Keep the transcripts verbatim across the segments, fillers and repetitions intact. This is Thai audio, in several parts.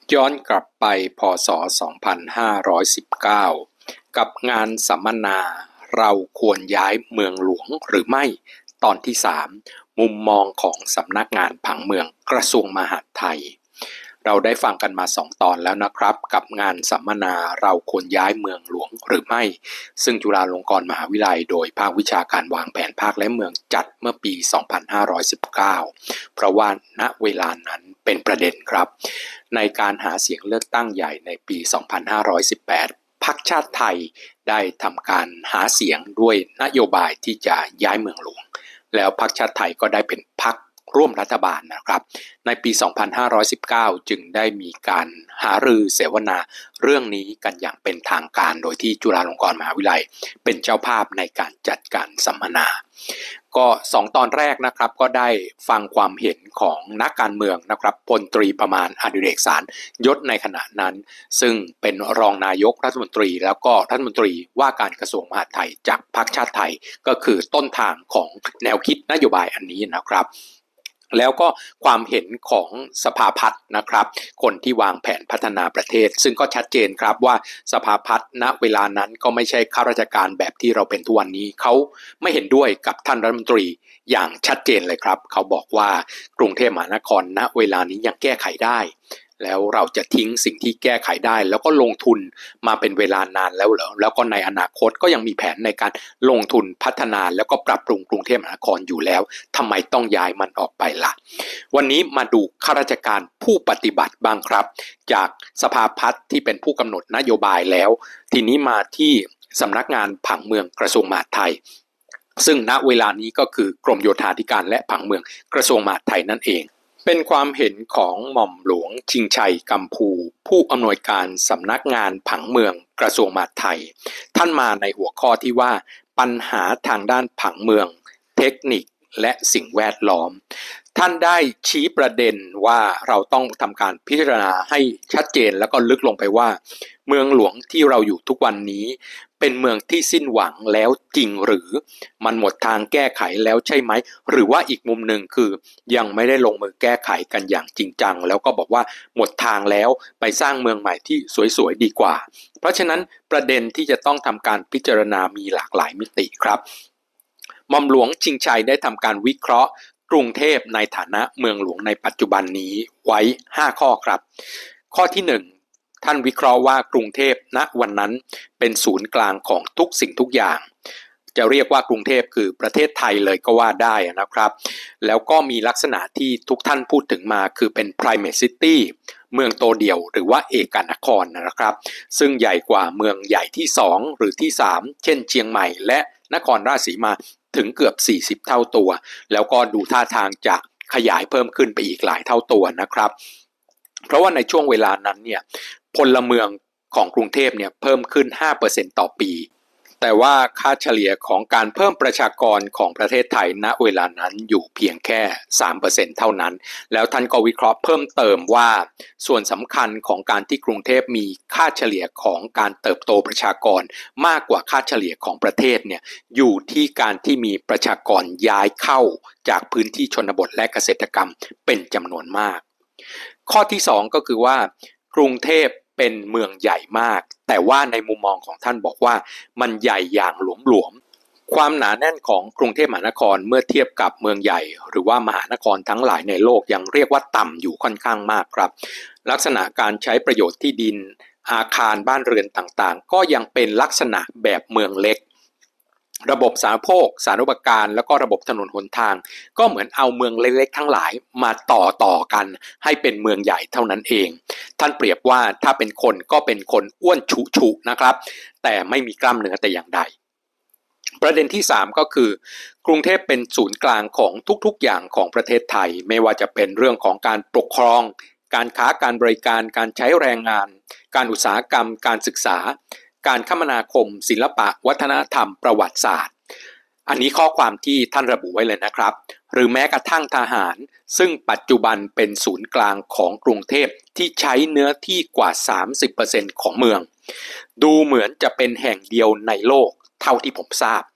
ย้อนกลับไปพ.ศ. สองพันห้าร้อยสิบเก้า กับงานสัมมนาเราควรย้ายเมืองหลวงหรือไม่ตอนที่สามมุมมองของสำนักงานผังเมืองกระทรวงมหาดไทยเราได้ฟังกันมาสองตอนแล้วนะครับกับงานสัมมนาเราควรย้ายเมืองหลวงหรือไม่ซึ่งจุฬาลงกรณ์มหาวิทยาลัยโดยภาควิชาการวางแผนภาคและเมืองจัดเมื่อปี สองพันห้าร้อยสิบเก้า เพราะว่าณเวลานั้นเป็นประเด็นครับในการหาเสียงเลือกตั้งใหญ่ในปี สองพันห้าร้อยสิบแปด พรรคชาติไทยได้ทำการหาเสียงด้วยนโยบายที่จะย้ายเมืองหลวงแล้วพรรคชาติไทยก็ได้เป็นพรรคร่วมรัฐบาลนะครับในปี สองพันห้าร้อยสิบเก้า จึงได้มีการหารือเสวนาเรื่องนี้กันอย่างเป็นทางการโดยที่จุฬาลงกรณ์มหาวิทยาลัยเป็นเจ้าภาพในการจัดการสัมมนาก็สองตอนแรกนะครับก็ได้ฟังความเห็นของนักการเมืองนะครับพลตรีประมาณอดิเรกสารยศในขณะนั้นซึ่งเป็นรองนายกรัฐมนตรีแล้วก็รัฐมนตรีว่าการกระทรวงมหาดไทยจากพรรคชาติไทยก็คือต้นทางของแนวคิดนโยบายอันนี้นะครับแล้วก็ความเห็นของสภาพัฒน์นะครับคนที่วางแผนพัฒนาประเทศซึ่งก็ชัดเจนครับว่าสภาพัฒน์ณเวลานั้นก็ไม่ใช่ข้าราชการแบบที่เราเป็นทุกวันนี้เขาไม่เห็นด้วยกับท่านรัฐมนตรีอย่างชัดเจนเลยครับเขาบอกว่ากรุงเทพมหานครณเวลานี้ยังแก้ไขได้แล้วเราจะทิ้งสิ่งที่แก้ไขได้แล้วก็ลงทุนมาเป็นเวลานานแล้วเหรอแล้วก็ในอนาคตก็ยังมีแผนในการลงทุนพัฒนาแล้วก็ปรับปรุงกรุงเทพมหานครอยู่แล้วทำไมต้องย้ายมันออกไปล่ะวันนี้มาดูข้าราชการผู้ปฏิบัติบ้างครับจากสภาพัฒน์ที่เป็นผู้กำหนดนโยบายแล้วทีนี้มาที่สำนักงานผังเมืองกระทรวงมหาดไทยซึ่งณเวลานี้ก็คือกรมโยธาธิการและผังเมืองกระทรวงมหาดไทยนั่นเองเป็นความเห็นของหม่อมหลวงชิงชัยกัมพูผู้อำนวยการสำนักงานผังเมืองกระทรวงมหาดไทยท่านมาในหัวข้อที่ว่าปัญหาทางด้านผังเมืองเทคนิคและสิ่งแวดล้อมท่านได้ชี้ประเด็นว่าเราต้องทำการพิจารณาให้ชัดเจนแล้วก็ลึกลงไปว่าเมืองหลวงที่เราอยู่ทุกวันนี้เป็นเมืองที่สิ้นหวังแล้วจริงหรือมันหมดทางแก้ไขแล้วใช่ไหมหรือว่าอีกมุมหนึ่งคือยังไม่ได้ลงมือแก้ไขกันอย่างจริงจังแล้วก็บอกว่าหมดทางแล้วไปสร้างเมืองใหม่ที่สวยๆดีกว่าเพราะฉะนั้นประเด็นที่จะต้องทำการพิจารณามีหลากหลายมิติครับหม่อมหลวงชิงชัยได้ทำการวิเคราะห์กรุงเทพในฐานะเมืองหลวงในปัจจุบันนี้ไว้ห้าข้อครับข้อที่หนึ่งท่านวิเคราะห์ว่ากรุงเทพณวันนั้นเป็นศูนย์กลางของทุกสิ่งทุกอย่างจะเรียกว่ากรุงเทพคือประเทศไทยเลยก็ว่าได้นะครับแล้วก็มีลักษณะที่ทุกท่านพูดถึงมาคือเป็น private city เมืองโตเดี่ยวหรือว่าเอกนครนะครับซึ่งใหญ่กว่าเมืองใหญ่ที่สองหรือที่สามเช่นเชียงใหม่และนครราชสีมาถึงเกือบสี่สิบเท่าตัวแล้วก็ดูท่าทางจะขยายเพิ่มขึ้นไปอีกหลายเท่าตัวนะครับเพราะว่าในช่วงเวลานั้นเนี่ยพลเมืองของกรุงเทพเนี่ยเพิ่มขึ้น ห้าเปอร์เซ็นต์ ต่อปีแต่ว่าค่าเฉลี่ยของการเพิ่มประชากรของประเทศไทยณเวลานั้นอยู่เพียงแค่ สามเปอร์เซ็นต์ เท่านั้นแล้วท่านก็วิเคราะห์เพิ่มเติมว่าส่วนสำคัญของการที่กรุงเทพมีค่าเฉลี่ยของการเติบโตประชากรมากกว่าค่าเฉลี่ยของประเทศเนี่ยอยู่ที่การที่มีประชากรย้ายเข้าจากพื้นที่ชนบทและเกษตรกรรมเป็นจำนวนมากข้อที่สองก็คือว่ากรุงเทพเป็นเมืองใหญ่มากแต่ว่าในมุมมองของท่านบอกว่ามันใหญ่อย่างหลวมๆความหนาแน่นของกรุงเทพมหานครเมื่อเทียบกับเมืองใหญ่หรือว่ามหานครทั้งหลายในโลกยังเรียกว่าต่ำอยู่ค่อนข้างมากครับลักษณะการใช้ประโยชน์ที่ดินอาคารบ้านเรือนต่างๆก็ยังเป็นลักษณะแบบเมืองเล็กระบบสาธารณูปโภคสาธารณูปการแล้วก็ระบบถนนหนทางก็เหมือนเอาเมืองเล็กๆทั้งหลายมาต่อต่อกันให้เป็นเมืองใหญ่เท่านั้นเองท่านเปรียบว่าถ้าเป็นคนก็เป็นคนอ้วนฉุฉุนะครับแต่ไม่มีกล้ามเนื้อแต่อย่างใดประเด็นที่สามก็คือกรุงเทพเป็นศูนย์กลางของทุกๆอย่างของประเทศไทยไม่ว่าจะเป็นเรื่องของการปกครองการค้าการบริการการใช้แรงงานการอุตสาหกรรมการศึกษาการคมนาคมศิลปะวัฒนธรรมประวัติศาสตร์อันนี้ข้อความที่ท่านระบุไว้เลยนะครับหรือแม้กระทั่งทหารซึ่งปัจจุบันเป็นศูนย์กลางของกรุงเทพที่ใช้เนื้อที่กว่า สามสิบเปอร์เซ็นต์ ของเมืองดูเหมือนจะเป็นแห่งเดียวในโลกเท่าที่ผมทราบ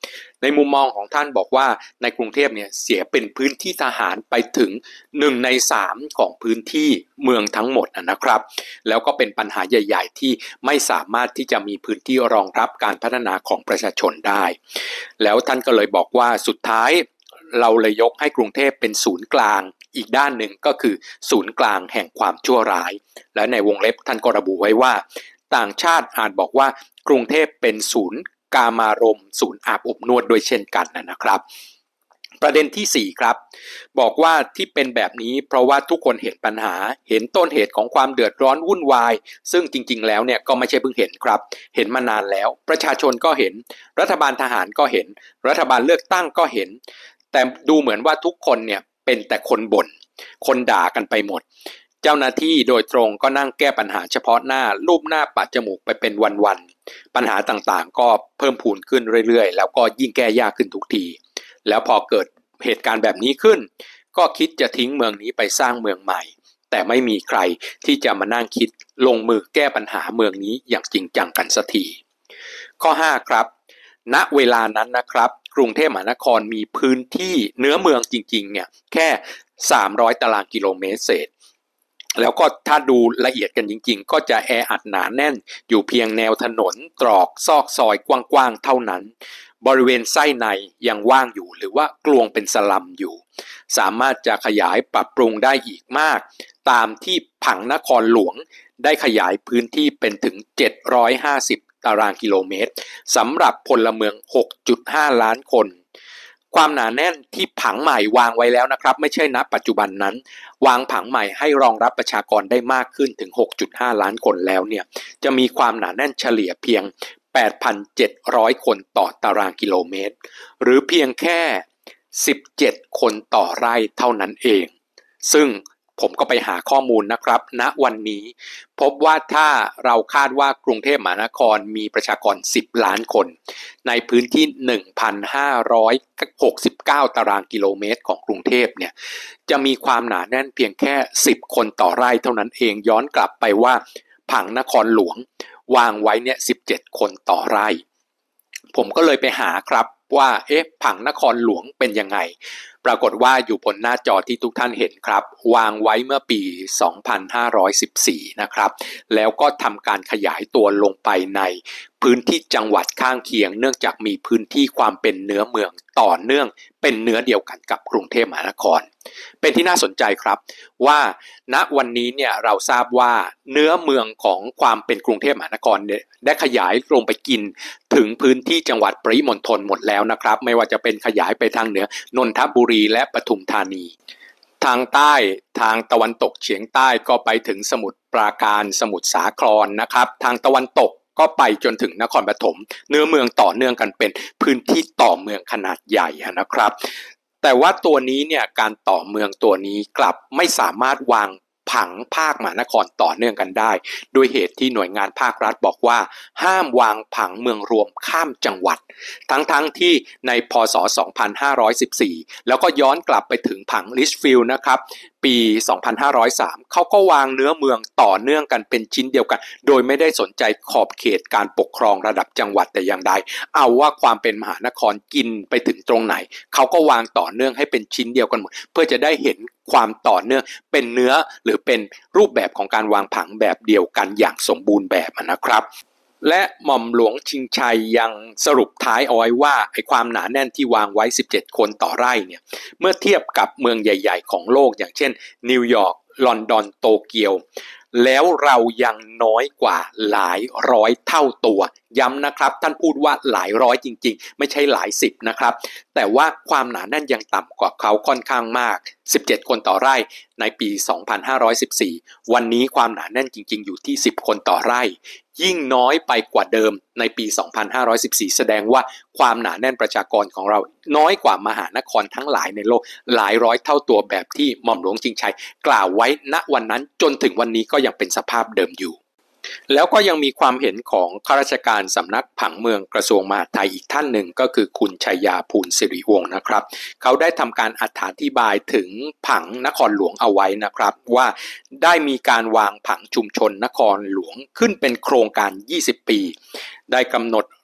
ในมุมมองของท่านบอกว่าในกรุงเทพเนี่ยเสียเป็นพื้นที่ทหารไปถึงหนึ่งในสามของพื้นที่เมืองทั้งหมดนะครับแล้วก็เป็นปัญหาใหญ่ๆที่ไม่สามารถที่จะมีพื้นที่รองรับการพัฒนาของประชาชนได้แล้วท่านก็เลยบอกว่าสุดท้ายเราเลยยกให้กรุงเทพเป็นศูนย์กลางอีกด้านหนึ่งก็คือศูนย์กลางแห่งความชั่วร้ายและในวงเล็บท่านก็ระบุไว้ว่าต่างชาติอาจบอกว่ากรุงเทพเป็นศูนย์กามารมณ์ศูนย์อาบอบนวดด้วยเช่นกันนะครับประเด็นที่สี่ครับบอกว่าที่เป็นแบบนี้เพราะว่าทุกคนเห็นปัญหาเห็นต้นเหตุของความเดือดร้อนวุ่นวายซึ่งจริงๆแล้วเนี่ยก็ไม่ใช่เพิ่งเห็นครับเห็นมานานแล้วประชาชนก็เห็นรัฐบาลทหารก็เห็นรัฐบาลเลือกตั้งก็เห็นแต่ดูเหมือนว่าทุกคนเนี่ยเป็นแต่คนบ่นคนด่ากันไปหมดเจ้าหน้าที่โดยตรงก็นั่งแก้ปัญหาเฉพาะหน้ารูปหน้าปัดจมูกไปเป็นวันๆปัญหาต่างๆก็เพิ่มพูนขึ้นเรื่อยๆแล้วก็ยิ่งแก้ยากขึ้นทุกทีแล้วพอเกิดเหตุการณ์แบบนี้ขึ้นก็คิดจะทิ้งเมืองนี้ไปสร้างเมืองใหม่แต่ไม่มีใครที่จะมานั่งคิดลงมือแก้ปัญหาเมืองนี้อย่างจริงจังกันสักทีข้อห้าครับณเวลานั้นนะครับกรุงเทพมหานครมีพื้นที่เนื้อเมืองจริงๆเนี่ยแค่สามร้อยตารางกิโลเมตรเศษแล้วก็ถ้าดูละเอียดกันจริงๆก็จะแออัดหนาแน่นอยู่เพียงแนวถนนตรอกซอกซอยกว้างๆเท่านั้นบริเวณไส้ในยังว่างอยู่หรือว่ากลวงเป็นสลัมอยู่สามารถจะขยายปรับปรุงได้อีกมากตามที่ผังนครหลวงได้ขยายพื้นที่เป็นถึงเจ็ดร้อยห้าสิบตารางกิโลเมตรสำหรับพลเมือง หกจุดห้า ล้านคนความหนาแน่นที่ผังใหม่วางไว้แล้วนะครับไม่ใช่ณปัจจุบันนั้นวางผังใหม่ให้รองรับประชากรได้มากขึ้นถึง หกจุดห้า ล้านคนแล้วเนี่ยจะมีความหนาแน่นเฉลี่ยเพียง แปดพันเจ็ดร้อย คนต่อตารางกิโลเมตรหรือเพียงแค่สิบเจ็ดคนต่อไร่เท่านั้นเองซึ่งผมก็ไปหาข้อมูลนะครับณวันนี้พบว่าถ้าเราคาดว่ากรุงเทพมหานครมีประชากรสิบล้านคนในพื้นที่ หนึ่งพันห้าร้อยหกสิบเก้า ตารางกิโลเมตรของกรุงเทพเนี่ยจะมีความหนาแน่นเพียงแค่สิบคนต่อไร่เท่านั้นเองย้อนกลับไปว่าผังนครหลวงวางไว้เนี่ยสิบเจ็ดคนต่อไร่ผมก็เลยไปหาครับว่าเอ๊ะผังนครหลวงเป็นยังไงปรากฏว่าอยู่บนหน้าจอที่ทุกท่านเห็นครับวางไว้เมื่อปีสองพันห้าร้อยสิบสี่นะครับแล้วก็ทำการขยายตัวลงไปในพื้นที่จังหวัดข้างเคียงเนื่องจากมีพื้นที่ความเป็นเนื้อเมืองต่อเนื่องเป็นเนื้อเดียวกันกับกรุงเทพมหานครเป็นที่น่าสนใจครับว่าณวันนี้เนี่ยเราทราบว่าเนื้อเมืองของความเป็นกรุงเทพมหานครเนี่ยได้ขยายลงไปกินถึงพื้นที่จังหวัดปริมณฑลหมดแล้วนะครับไม่ว่าจะเป็นขยายไปทางเหนือนนทบุรีและปทุมธานีทางใต้ทางตะวันตกเฉียงใต้ก็ไปถึงสมุทรปราการสมุทรสาครนะครับทางตะวันตกก็ไปจนถึงนครปฐมเนื้อเมืองต่อเนื่องกันเป็นพื้นที่ต่อเมืองขนาดใหญ่นะครับแต่ว่าตัวนี้เนี่ยการต่อเมืองตัวนี้กลับไม่สามารถวางผังภาคมหานครต่อเนื่องกันได้โดยเหตุที่หน่วยงานภาครัฐบอกว่าห้ามวางผังเมืองรวมข้ามจังหวัดทั้งๆ ท, ที่ในพ.ศ. สองพันห้าร้อยสิบสี่แล้วก็ย้อนกลับไปถึงผังลิชฟิลด์นะครับปีสองพันห้าร้อยสามเขาก็วางเนื้อเมืองต่อเนื่องกันเป็นชิ้นเดียวกันโดยไม่ได้สนใจขอบเขตการปกครองระดับจังหวัดแต่อย่างใดเอาว่าความเป็นมหานครกินไปถึงตรงไหนเขาก็วางต่อเนื่องให้เป็นชิ้นเดียวกันหมดเพื่อจะได้เห็นความต่อเนื่องเป็นเนื้อหรือเป็นรูปแบบของการวางผังแบบเดียวกันอย่างสมบูรณ์แบบนะครับและหม่อมหลวงชิงชัยยังสรุปท้ายเอาไว้ว่าไอ้ความหนาแน่นที่วางไว้สิบเจ็ดคนต่อไร่เนี่ยเมื่อเทียบกับเมืองใหญ่ๆของโลกอย่างเช่นนิวยอร์กลอนดอนโตเกียวแล้วเรายังน้อยกว่าหลายร้อยเท่าตัวย้ำนะครับท่านพูดว่าหลายร้อยจริงๆไม่ใช่หลายสิบนะครับแต่ว่าความหนาแน่นยังต่ำกว่าเขาค่อนข้างมากสิบเจ็ดคนต่อไร่ในปีสองพันห้าร้อยสิบสี่วันนี้ความหนาแน่นจริงๆอยู่ที่สิบคนต่อไร่ยิ่งน้อยไปกว่าเดิมในปีสองพันห้าร้อยสิบสี่แสดงว่าความหนาแน่นประชากรของเราน้อยกว่ามหานครทั้งหลายในโลกหลายร้อยเท่าตัวแบบที่หม่อมหลวงชิงชัยกล่าวไว้ณวันนั้นจนถึงวันนี้ก็ยังเป็นสภาพเดิมอยู่แล้วก็ยังมีความเห็นของข้าราชการสำนักผังเมืองกระทรวงมหาดไทยอีกท่านหนึ่งก็คือคุณชัยยาภูลสิริวงศ์นะครับเขาได้ทำการอธิบายถึงผังนครหลวงเอาไว้นะครับว่าได้มีการวางผังชุมชนนครหลวงขึ้นเป็นโครงการยี่สิบปีได้กำหนด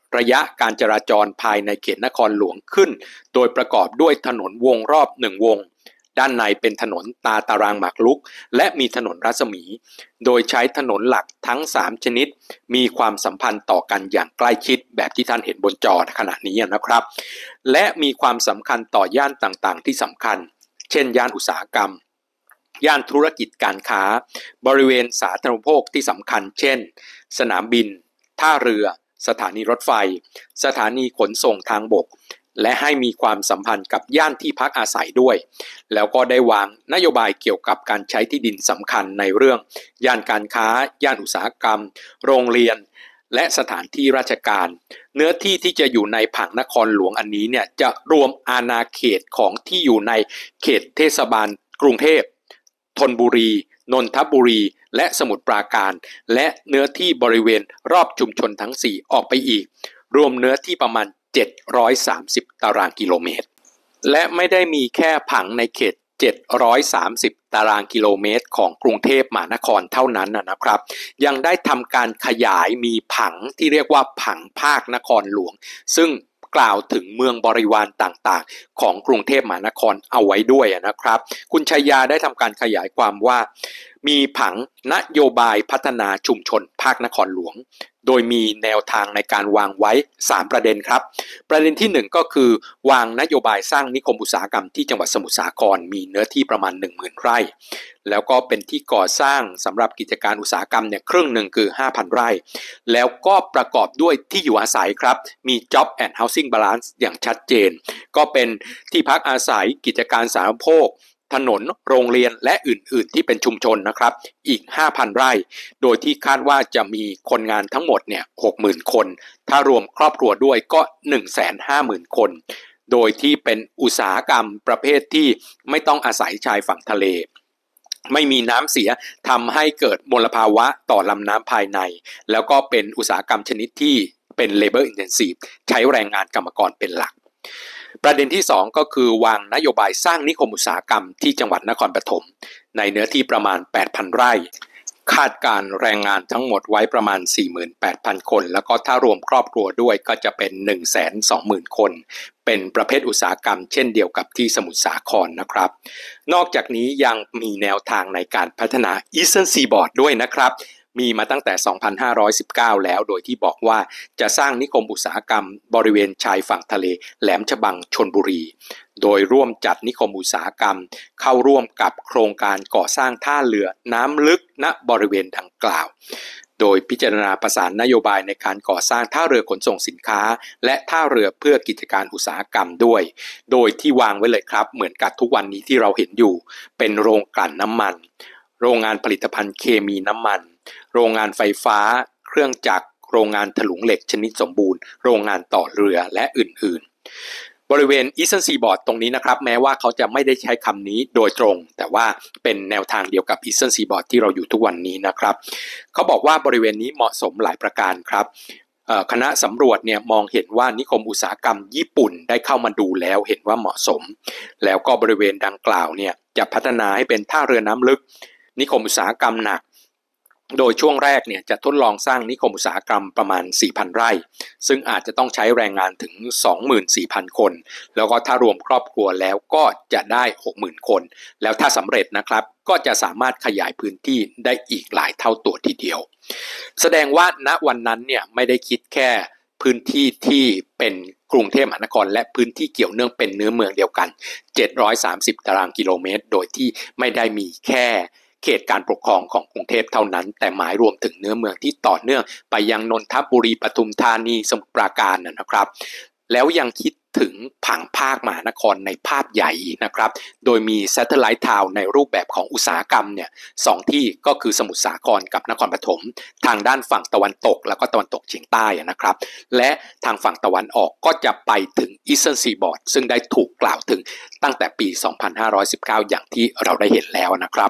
ระยะการจราจรภายในเขตนครหลวงขึ้นโดยประกอบด้วยถนนวงรอบหนึ่งวงด้านในเป็นถนนตาตารางหมากรุกและมีถนนรัศมีโดยใช้ถนนหลักทั้งสามชนิดมีความสัมพันธ์ต่อกันอย่างใกล้ชิดแบบที่ท่านเห็นบนจอขณะนี้นะครับและมีความสำคัญต่อย่านต่างๆที่สำคัญเช่นย่านอุตสาหกรรมย่านธุรกิจการค้าบริเวณสาธารณูปโภคที่สำคัญเช่นสนามบินท่าเรือสถานีรถไฟสถานีขนส่งทางบกและให้มีความสัมพันธ์กับย่านที่พักอาศัยด้วยแล้วก็ได้วางนโยบายเกี่ยวกับการใช้ที่ดินสำคัญในเรื่องย่านการค้าย่านอุตสาหกรรมโรงเรียนและสถานที่ราชการเนื้อที่ที่จะอยู่ในผังนครหลวงอันนี้เนี่ยจะรวมอาณาเขตของที่อยู่ในเขตเทศบาลกรุงเทพธนบุรีนนทบุรีและสมุทรปราการและเนื้อที่บริเวณรอบชุมชนทั้งสี่ออกไปอีกรวมเนื้อที่ประมาณเจ็ดร้อยสามสิบตารางกิโลเมตรและไม่ได้มีแค่ผังในเขตเจ็ดร้อยสามสิบตารางกิโลเมตรของกรุงเทพมหานครเท่านั้นนะครับยังได้ทำการขยายมีผังที่เรียกว่าผังภาคนครหลวงซึ่งกล่าวถึงเมืองบริวารต่างๆของกรุงเทพมหานครเอาไว้ด้วยนะครับคุณชัยยาได้ทำการขยายความว่ามีผังนโยบายพัฒนาชุมชนภาคนครหลวงโดยมีแนวทางในการวางไว้สามประเด็นครับประเด็นที่หนึ่งก็คือวางนโยบายสร้างนิคมอุตสาหกรรมที่จังหวัดสมุทรสาครมีเนื้อที่ประมาณ หนึ่งหมื่น ไร่แล้วก็เป็นที่ก่อสร้างสำหรับกิจการอุตสาหกรรมเนี่ยครึ่งหนึ่งคือ ห้าพัน ไร่แล้วก็ประกอบด้วยที่อยู่อาศัยครับมี Job and Housing Balance อย่างชัดเจนก็เป็นที่พักอาศัยกิจการสาธารณูปโภคถนนโรงเรียนและอื่นๆที่เป็นชุมชนนะครับอีก ห้าพัน ไร่โดยที่คาดว่าจะมีคนงานทั้งหมดเนี่ย หกหมื่น คนถ้ารวมครอบครัวด้วยก็ หนึ่งแสนห้าหมื่น คนโดยที่เป็นอุตสาหกรรมประเภทที่ไม่ต้องอาศัยชายฝั่งทะเลไม่มีน้ำเสียทำให้เกิดมลภาวะต่อลำน้ำภายในแล้วก็เป็นอุตสาหกรรมชนิดที่เป็น labor intensive ใช้แรงงานกรรมกรเป็นหลักประเด็นที่สองก็คือวางนโยบายสร้างนิคมอุตสาหกรรมที่จังหวัดนครปฐมในเนื้อที่ประมาณ แปดพัน ไร่คาดการแรงงานทั้งหมดไว้ประมาณ สี่หมื่นแปดพัน คนแล้วก็ถ้ารวมครอบครัวด้วยก็จะเป็น หนึ่งแสนสองหมื่น คนเป็นประเภทอุตสาหกรรมเช่นเดียวกับที่สมุทรสาครนะครับนอกจากนี้ยังมีแนวทางในการพัฒนา Eastern Seaboard ด้วยนะครับมีมาตั้งแต่ สองพันห้าร้อยสิบเก้า แล้วโดยที่บอกว่าจะสร้างนิคมอุตสาหกรรมบริเวณชายฝั่งทะเลแหลมฉบังชลบุรีโดยร่วมจัดนิคมอุตสาหกรรมเข้าร่วมกับโครงการก่อสร้างท่าเรือน้ำลึกณบริเวณดังกล่าวโดยพิจารณาประสานนโยบายในการก่อสร้างท่าเรือขนส่งสินค้าและท่าเรือเพื่อกิจการอุตสาหกรรมด้วยโดยที่วางไว้เลยครับเหมือนกับทุกวันนี้ที่เราเห็นอยู่เป็นโรงกลั่นน้ำมันโรงงานผลิตภัณฑ์เคมีน้ำมันโรงงานไฟฟ้าเครื่องจักรโรงงานถลุงเหล็กชนิดสมบูรณ์โรงงานต่อเรือและอื่นๆบริเวณ Eastern Seaboard ตรงนี้นะครับแม้ว่าเขาจะไม่ได้ใช้คำนี้โดยตรงแต่ว่าเป็นแนวทางเดียวกับ Eastern Seaboard ที่เราอยู่ทุกวันนี้นะครับเขาบอกว่าบริเวณนี้เหมาะสมหลายประการครับคณะสำรวจเนี่ยมองเห็นว่านิคมอุตสาหกรรมญี่ปุ่นได้เข้ามาดูแล้วเห็นว่าเหมาะสมแล้วก็บริเวณดังกล่าวเนี่ยจะพัฒนาให้เป็นท่าเรือน้ำลึกนิคมอุตสาหกรรมหนักโดยช่วงแรกเนี่ยจะทดลองสร้างนิคมอุตสาหกรรมประมาณ สี่พัน ไร่ซึ่งอาจจะต้องใช้แรงงานถึง สองหมื่นสี่พัน คนแล้วก็ถ้ารวมครอบครัวแล้วก็จะได้ หกหมื่น คนแล้วถ้าสำเร็จนะครับก็จะสามารถขยายพื้นที่ได้อีกหลายเท่าตัวทีเดียวแสดงว่าณวันนั้นเนี่ยไม่ได้คิดแค่พื้นที่ที่เป็นกรุงเทพมหานครและพื้นที่เกี่ยวเนื่องเป็นเนื้อเมืองเดียวกันเจ็ดร้อยสามสิบตารางกิโลเมตรโดยที่ไม่ได้มีแค่เขตการปกครองของกรุงเทพเท่านั้นแต่หมายรวมถึงเนื้อเมืองที่ต่อเนื่องไปยังนนทบุรีปทุมธานีสมุทรปราการนะครับแล้วยังคิดถึงผังภาคมหานครในภาพใหญ่นะครับโดยมี Satellite Town ในรูปแบบของอุตสาหกรรมเนี่ยสองที่ก็คือสมุทรสาครกับนครปฐมทางด้านฝั่งตะวันตกแล้วก็ตะวันตกเฉียงใต้นะครับและทางฝั่งตะวันออกก็จะไปถึง Eastern Seaboard ซึ่งได้ถูกกล่าวถึงตั้งแต่ปี สองพันห้าร้อยสิบเก้า อย่างที่เราได้เห็นแล้วนะครับ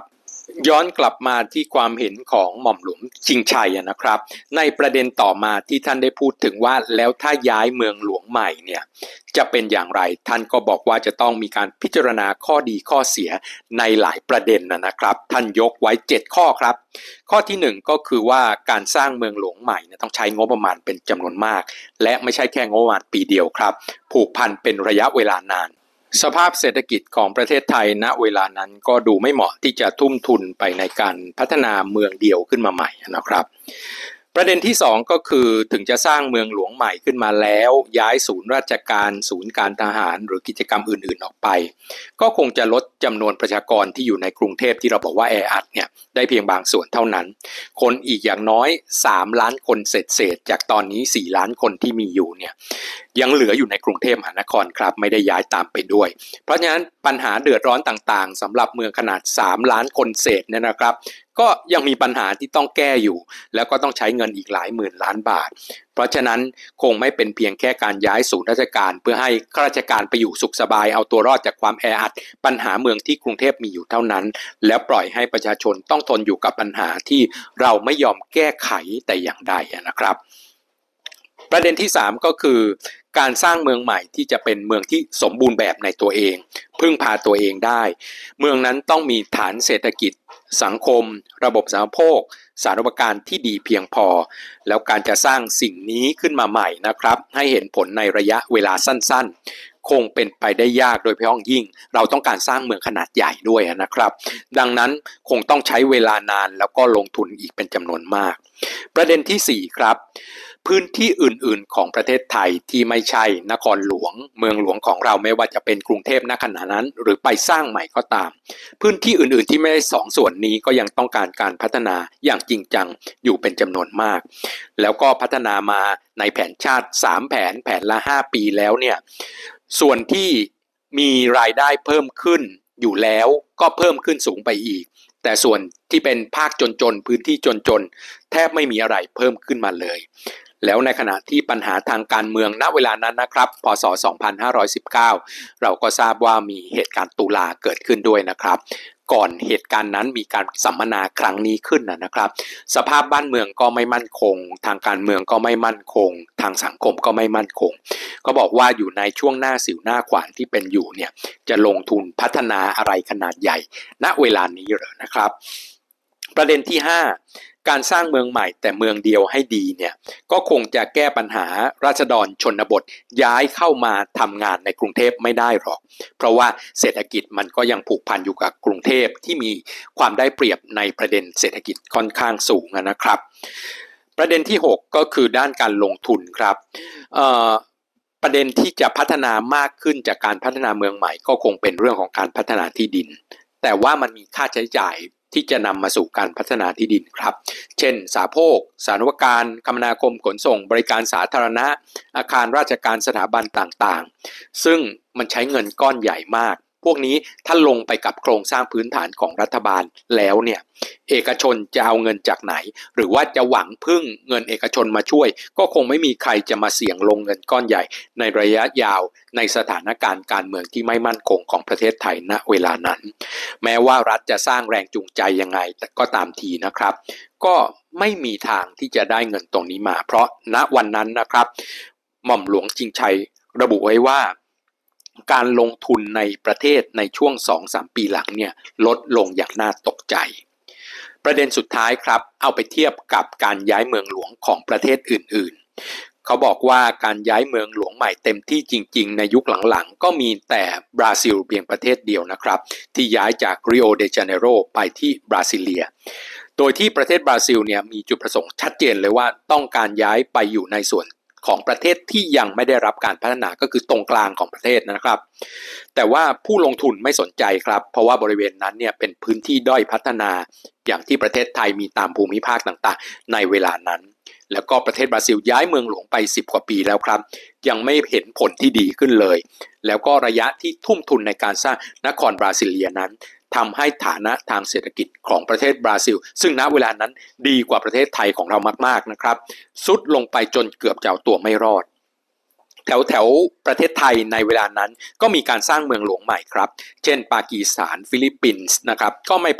ย้อนกลับมาที่ความเห็นของหม่อมหลวงชิงชัยนะครับในประเด็นต่อมาที่ท่านได้พูดถึงว่าแล้วถ้าย้ายเมืองหลวงใหม่เนี่ยจะเป็นอย่างไรท่านก็บอกว่าจะต้องมีการพิจารณาข้อดีข้อเสียในหลายประเด็นนะครับท่านยกไว้เจ็ดข้อครับข้อที่หนึ่งก็คือว่าการสร้างเมืองหลวงใหม่ต้องใช้งบประมาณเป็นจำนวนมากและไม่ใช่แค่งบประมาณปีเดียวครับผูกพันเป็นระยะเวลานานสภาพเศรษฐกิจของประเทศไทยณเวลานั้นก็ดูไม่เหมาะที่จะทุ่มทุนไปในการพัฒนาเมืองเดียวขึ้นมาใหม่นะครับประเด็นที่สองก็คือถึงจะสร้างเมืองหลวงใหม่ขึ้นมาแล้วย้ายศูนย์ราชการศูนย์การทหารหรือกิจกรรมอื่นๆออกไปก็คงจะลดจำนวนประชากรที่อยู่ในกรุงเทพที่เราบอกว่าแออัดเนี่ยได้เพียงบางส่วนเท่านั้นคนอีกอย่างน้อยสามล้านคนเศษๆจากตอนนี้สี่ล้านคนที่มีอยู่เนี่ยยังเหลืออยู่ในกรุงเทพมหานครครับไม่ได้ย้ายตามไปด้วยเพราะฉะนั้นปัญหาเดือดร้อนต่างๆสำหรับเมืองขนาดสามล้านคนเศษเนี่ยนะครับก็ยังมีปัญหาที่ต้องแก้อยู่แล้วก็ต้องใช้เงินอีกหลายหมื่นล้านบาทเพราะฉะนั้นคงไม่เป็นเพียงแค่การย้ายศูนย์ราชการเพื่อให้ข้าราชการไปอยู่สุขสบายเอาตัวรอดจากความแออัดปัญหาเมืองที่กรุงเทพมีอยู่เท่านั้นแล้วปล่อยให้ประชาชนต้องทนอยู่กับปัญหาที่เราไม่ยอมแก้ไขแต่อย่างใดนะครับประเด็นที่สามก็คือการสร้างเมืองใหม่ที่จะเป็นเมืองที่สมบูรณ์แบบในตัวเองพึ่งพาตัวเองได้เมืองนั้นต้องมีฐานเศรษฐกิจสังคมระบบสาธารณูปโภคสาธารณูปการที่ดีเพียงพอแล้วการจะสร้างสิ่งนี้ขึ้นมาใหม่นะครับให้เห็นผลในระยะเวลาสั้นๆคงเป็นไปได้ยากโดยเฉพาะยิ่งเราต้องการสร้างเมืองขนาดใหญ่ด้วยนะครับดังนั้นคงต้องใช้เวลานานแล้วก็ลงทุนอีกเป็นจำนวนมากประเด็นที่สี่ครับพื้นที่อื่นๆของประเทศไทยที่ไม่ใช่นครหลวงเมืองหลวงของเราไม่ว่าจะเป็นกรุงเทพณขณะนั้นหรือไปสร้างใหม่ก็ตามพื้นที่อื่นๆที่ไม่ได้สองส่วนนี้ก็ยังต้องการการพัฒนาอย่างจริงจังอยู่เป็นจำนวนมากแล้วก็พัฒนามาในแผนชาติสามแผนแผนละห้าปีแล้วเนี่ยส่วนที่มีรายได้เพิ่มขึ้นอยู่แล้วก็เพิ่มขึ้นสูงไปอีกแต่ส่วนที่เป็นภาคจนๆพื้นที่จนๆแทบไม่มีอะไรเพิ่มขึ้นมาเลยแล้วในขณะที่ปัญหาทางการเมืองณเวลานั้นนะครับพ.ศ. สองพันห้าร้อยสิบเก้าเราก็ทราบว่ามีเหตุการณ์ตุลาเกิดขึ้นด้วยนะครับก่อนเหตุการณ์นั้นมีการสัมมนาครั้งนี้ขึ้นนะครับสภาพบ้านเมืองก็ไม่มั่นคงทางการเมืองก็ไม่มั่นคงทางสังคมก็ไม่มั่นคงก็บอกว่าอยู่ในช่วงหน้าสิวหน้าขวานที่เป็นอยู่เนี่ยจะลงทุนพัฒนาอะไรขนาดใหญ่ณเวลานี้เหรอนะครับประเด็นที่ห้าการสร้างเมืองใหม่แต่เมืองเดียวให้ดีเนี่ยก็คงจะแก้ปัญหาราษฎรชนบทย้ายเข้ามาทำงานในกรุงเทพไม่ได้หรอกเพราะว่าเศรษฐกิจมันก็ยังผูกพันอยู่กับกรุงเทพที่มีความได้เปรียบในประเด็นเศรษฐกิจค่อนข้างสูงนะครับประเด็นที่หกก็คือด้านการลงทุนครับเอ่อประเด็นที่จะพัฒนามากขึ้นจากการพัฒนาเมืองใหม่ก็คงเป็นเรื่องของการพัฒนาที่ดินแต่ว่ามันมีค่าใช้จ่ายที่จะนำมาสู่การพัฒนาที่ดินครับเช่นสาธารณูปโภคสาธารณูปการคมนาคมขนส่งบริการสาธารณะอาคารราชการสถาบันต่างๆซึ่งมันใช้เงินก้อนใหญ่มากพวกนี้ถ้าลงไปกับโครงสร้างพื้นฐานของรัฐบาลแล้วเนี่ยเอกชนจะเอาเงินจากไหนหรือว่าจะหวังพึ่งเงินเอกชนมาช่วยก็คงไม่มีใครจะมาเสี่ยงลงเงินก้อนใหญ่ในระยะยาวในสถานการณ์การเมืองที่ไม่มั่นคงของประเทศไทยณเวลานั้นแม้ว่ารัฐจะสร้างแรงจูงใจยังไงแต่ก็ตามทีนะครับก็ไม่มีทางที่จะได้เงินตรงนี้มาเพราะณวันนั้นนะครับหม่อมหลวงชิงชัยระบุไว้ว่าการลงทุนในประเทศในช่วง สองถึงสาม ปีหลังเนี่ยลดลงอย่างน่าตกใจประเด็นสุดท้ายครับเอาไปเทียบกับการย้ายเมืองหลวงของประเทศอื่นๆเขาบอกว่าการย้ายเมืองหลวงใหม่เต็มที่จริงๆในยุคหลังๆก็มีแต่บราซิลเพียงประเทศเดียวนะครับที่ย้ายจากริโอเดจาเนโรไปที่บราซิเลียโดยที่ประเทศบราซิลเนี่ยมีจุดประสงค์ชัดเจนเลยว่าต้องการย้ายไปอยู่ในส่วนของประเทศที่ยังไม่ได้รับการพัฒนาก็คือตรงกลางของประเทศนะครับแต่ว่าผู้ลงทุนไม่สนใจครับเพราะว่าบริเวณนั้นเนี่ยเป็นพื้นที่ด้อยพัฒนาอย่างที่ประเทศไทยมีตามภูมิภาคต่างๆในเวลานั้นแล้วก็ประเทศบราซิลย้ายเมืองหลวงไปสิบกว่าปีแล้วครับยังไม่เห็นผลที่ดีขึ้นเลยแล้วก็ระยะที่ทุ่มทุนในการสร้างนครบราซิเลียนั้นทำให้ฐานะทางเศรษฐกิจของประเทศบราซิลซึ่งณเวลานั้นดีกว่าประเทศไทยของเรามากๆนะครับซุดลงไปจนเกือบจะเอาตัวไม่รอดแถวแถวประเทศไทยในเวลานั้นก็มีการสร้างเมืองหลวงใหม่ครับเช่นปากีสถานฟิลิปปินส์นะครับก็ไม่ประสบ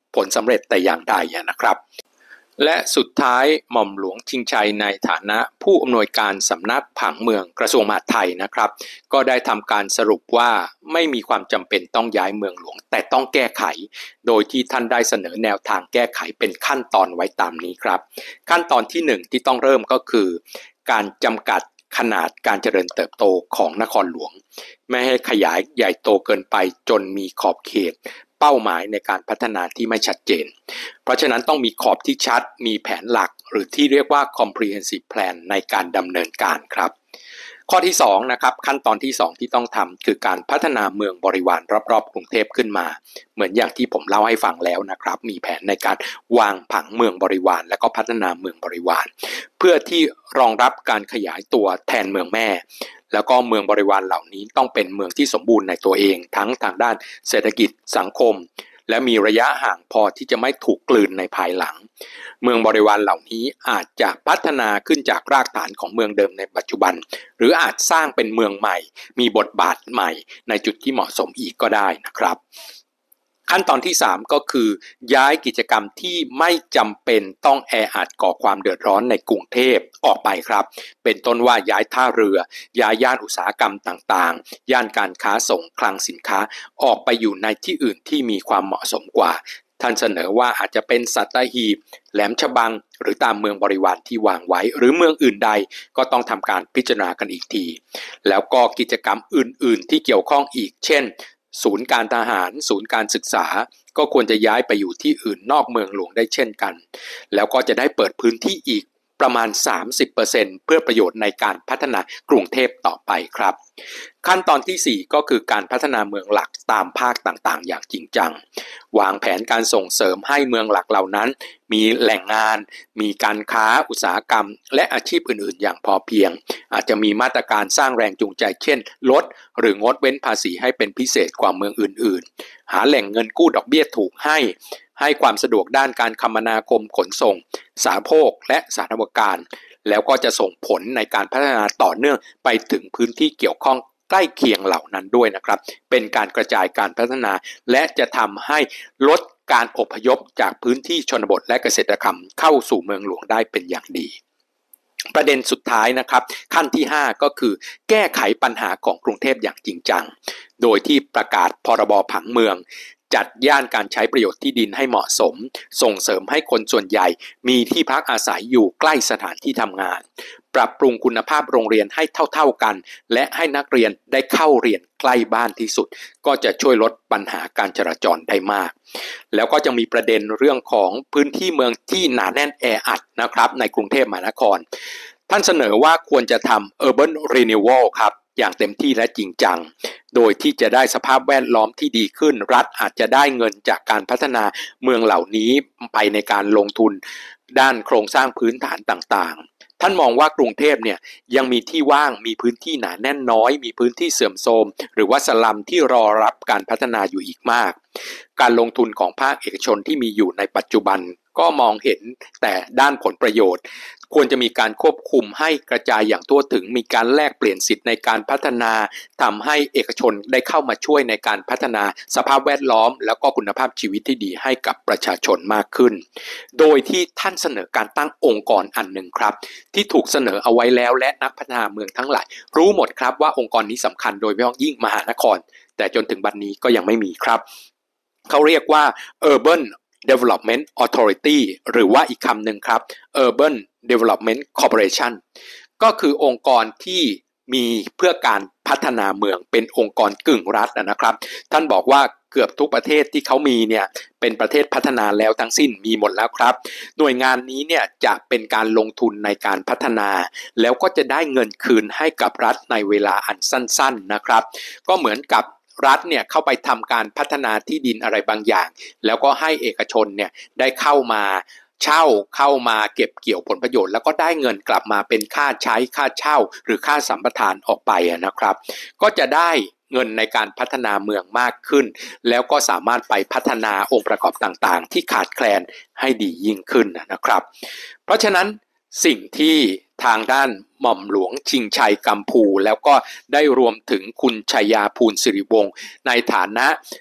ผลสำเร็จแต่อย่างใดนะครับและสุดท้ายหม่อมหลวงชิงชัยในฐานะผู้อำนวยการสำนักผังเมืองกระทรวงมหาดไทยนะครับก็ได้ทำการสรุปว่าไม่มีความจำเป็นต้องย้ายเมืองหลวงแต่ต้องแก้ไขโดยที่ท่านได้เสนอแนวทางแก้ไขเป็นขั้นตอนไว้ตามนี้ครับขั้นตอนที่หนึ่งที่ต้องเริ่มก็คือการจำกัดขนาดการเจริญเติบโตของนครหลวงไม่ให้ขยายใหญ่โตเกินไปจนมีขอบเขตเป้าหมายในการพัฒนาที่ไม่ชัดเจนเพราะฉะนั้นต้องมีขอบที่ชัดมีแผนหลักหรือที่เรียกว่า comprehensive plan ในการดำเนินการครับข้อที่สองนะครับขั้นตอนที่สองที่ต้องทำคือการพัฒนาเมืองบริวารรอบๆกรุงเทพขึ้นมาเหมือนอย่างที่ผมเล่าให้ฟังแล้วนะครับมีแผนในการวางผังเมืองบริวารและก็พัฒนาเมืองบริวารเพื่อที่รองรับการขยายตัวแทนเมืองแม่แล้วก็เมืองบริวารเหล่านี้ต้องเป็นเมืองที่สมบูรณ์ในตัวเองทั้งทางด้านเศรษฐกิจสังคมและมีระยะห่างพอที่จะไม่ถูกกลืนในภายหลังเมืองบริวารเหล่านี้อาจจะพัฒนาขึ้นจากรากฐานของเมืองเดิมในปัจจุบันหรืออาจสร้างเป็นเมืองใหม่มีบทบาทใหม่ในจุดที่เหมาะสมอีกก็ได้นะครับขั้นตอนที่สามก็คือย้ายกิจกรรมที่ไม่จำเป็นต้องแออัดก่อความเดือดร้อนในกรุงเทพออกไปครับเป็นต้นว่าย้ายท่าเรือย้ายย่านอุตสาหกรรมต่างๆย่านการค้าส่งคลังสินค้าออกไปอยู่ในที่อื่นที่มีความเหมาะสมกว่าท่านเสนอว่าอาจจะเป็นสัตหีบแหลมฉบังหรือตามเมืองบริวารที่วางไว้หรือเมืองอื่นใดก็ต้องทำการพิจารณากันอีกทีแล้วก็กิจกรรมอื่นๆที่เกี่ยวข้องอีกเช่นศูนย์การทหารศูนย์การศึกษาก็ควรจะย้ายไปอยู่ที่อื่นนอกเมืองหลวงได้เช่นกันแล้วก็จะได้เปิดพื้นที่อีกประมาณ สามสิบเปอร์เซ็นต์ เพื่อประโยชน์ในการพัฒนากรุงเทพต่อไปครับขั้นตอนที่สี่ก็คือการพัฒนาเมืองหลักตามภาคต่างๆอย่างจริงจังวางแผนการส่งเสริมให้เมืองหลักเหล่านั้นมีแหล่งงานมีการค้าอุตสาหกรรมและอาชีพอื่นๆอย่างพอเพียงอาจจะมีมาตรการสร้างแรงจูงใจเช่นลดหรืองดเว้นภาษีให้เป็นพิเศษกว่าเมืองอื่นๆหาแหล่งเงินกู้ดอกเบี้ยถูกให้ให้ความสะดวกด้านการคมนาคมขนส่งสาธารณโภคและสาธารณการแล้วก็จะส่งผลในการพัฒนาต่อเนื่องไปถึงพื้นที่เกี่ยวข้องใกล้เคียงเหล่านั้นด้วยนะครับเป็นการกระจายการพัฒนาและจะทำให้ลดการอพยพจากพื้นที่ชนบทและเกษตรกรรมเข้าสู่เมืองหลวงได้เป็นอย่างดีประเด็นสุดท้ายนะครับขั้นที่ห้าก็คือแก้ไขปัญหาของกรุงเทพอย่างจริงจังโดยที่ประกาศพรบผังเมืองจัดย่านการใช้ประโยชน์ที่ดินให้เหมาะสมส่งเสริมให้คนส่วนใหญ่มีที่พักอาศัยอยู่ใกล้สถานที่ทำงานปรับปรุงคุณภาพโรงเรียนให้เท่าๆกันและให้นักเรียนได้เข้าเรียนใกล้บ้านที่สุดก็จะช่วยลดปัญหาการจราจรได้มากแล้วก็จะมีประเด็นเรื่องของพื้นที่เมืองที่หนาแน่นแออัดนะครับในกรุงเทพมหานครท่านเสนอว่าควรจะทำ Urban Renewal ครับอย่างเต็มที่และจริงจังโดยที่จะได้สภาพแวดล้อมที่ดีขึ้นรัฐอาจจะได้เงินจากการพัฒนาเมืองเหล่านี้ไปในการลงทุนด้านโครงสร้างพื้นฐานต่างๆท่านมองว่ากรุงเทพเนี่ยยังมีที่ว่างมีพื้นที่หนาแน่นน้อยมีพื้นที่เสื่อมโทรมหรือว่าสลัมที่รอรับการพัฒนาอยู่อีกมากการลงทุนของภาคเอกชนที่มีอยู่ในปัจจุบันก็มองเห็นแต่ด้านผลประโยชน์ควรจะมีการควบคุมให้กระจายอย่างทั่วถึงมีการแลกเปลี่ยนสิทธิ์ในการพัฒนาทำให้เอกชนได้เข้ามาช่วยในการพัฒนาสภาพแวดล้อมแล้วก็คุณภาพชีวิตที่ดีให้กับประชาชนมากขึ้นโดยที่ท่านเสนอการตั้งองค์กรอันหนึ่งครับที่ถูกเสนอเอาไว้แล้วและนักพัฒนาเมืองทั้งหลายรู้หมดครับว่าองค์กรนี้สำคัญโดยเฉพาะยิ่งมหานครแต่จนถึงบัดนี้ก็ยังไม่มีครับเขาเรียกว่า Urban Development Authority หรือว่าอีกคำหนึ่งครับ Urban Development Corporation ก็คือองค์กรที่มีเพื่อการพัฒนาเมืองเป็นองค์กรกึ่งรัฐนะครับท่านบอกว่าเกือบทุกประเทศที่เขามีเนี่ยเป็นประเทศพัฒนาแล้วทั้งสิ้นมีหมดแล้วครับหน่วยงานนี้เนี่ยจะเป็นการลงทุนในการพัฒนาแล้วก็จะได้เงินคืนให้กับรัฐในเวลาอันสั้นๆนะครับก็เหมือนกับรัฐเนี่ยเข้าไปทำการพัฒนาที่ดินอะไรบางอย่างแล้วก็ให้เอกชนเนี่ยได้เข้ามาเช่าเข้ามาเก็บเกี่ยวผลประโยชน์แล้วก็ได้เงินกลับมาเป็นค่าใช้ค่าเช่าหรือค่าสัมปทานออกไปนะครับก็จะได้เงินในการพัฒนาเมืองมากขึ้นแล้วก็สามารถไปพัฒนาองค์ประกอบต่างๆที่ขาดแคลนให้ดียิ่งขึ้นนะครับเพราะฉะนั้นสิ่งที่ทางด้านหม่อมหลวงชิงชัยกัมพูแล้วก็ได้รวมถึงคุณชัยยาภูลสิริวงศ์ในฐานะ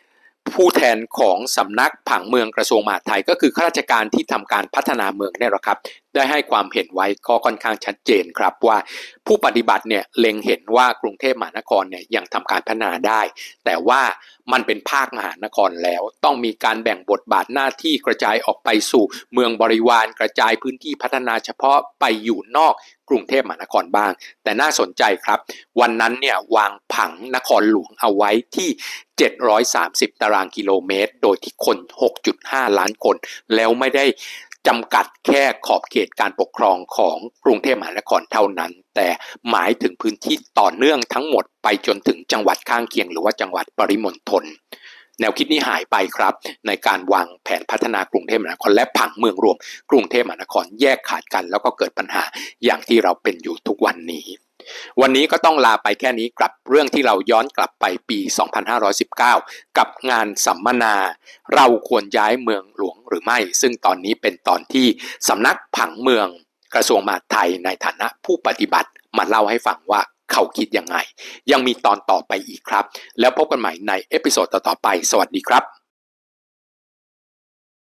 ผู้แทนของสำนักผังเมืองกระทรวงมหาดไทยก็คือข้าราชการที่ทำการพัฒนาเมืองเนี่ยหรอครับได้ให้ความเห็นไว้ก็ค่อนข้างชัดเจนครับว่าผู้ปฏิบัติเนี่ยเล็งเห็นว่ากรุงเทพมหานครเนี่ยยังทำการพัฒนาได้แต่ว่ามันเป็นภาคมหานครแล้วต้องมีการแบ่งบทบาทหน้าที่กระจายออกไปสู่เมืองบริวารกระจายพื้นที่พัฒนาเฉพาะไปอยู่นอกกรุงเทพมหานครบ้างแต่น่าสนใจครับวันนั้นเนี่ยวางผังนครหลวงเอาไว้ที่เจ็ดร้อยสามสิบตารางกิโลเมตรโดยที่คน หกจุดห้า ล้านคนแล้วไม่ได้จำกัดแค่ขอบเขตการปกครองของกรุงเทพมหานครเท่านั้นแต่หมายถึงพื้นที่ต่อเนื่องทั้งหมดไปจนถึงจังหวัดข้างเคียงหรือว่าจังหวัดปริมณฑลแนวคิดนี้หายไปครับในการวางแผนพัฒนากรุงเทพมหานครและผังเมืองรวมกรุงเทพมหานครแยกขาดกันแล้วก็เกิดปัญหาอย่างที่เราเป็นอยู่ทุกวันนี้วันนี้ก็ต้องลาไปแค่นี้กับเรื่องที่เราย้อนกลับไปปีสองพันห้าร้อยสิบเก้ากับงานสัมมนาเราควรย้ายเมืองหลวงหรือไม่ซึ่งตอนนี้เป็นตอนที่สำนักผังเมืองกระทรวงมหาดไทยในฐานะผู้ปฏิบัติมาเล่าให้ฟังว่าเขาคิดยังไงยังมีตอนต่อไปอีกครับแล้วพบกันใหม่ในเอพิโซดต่อๆไปสวัสดีครับ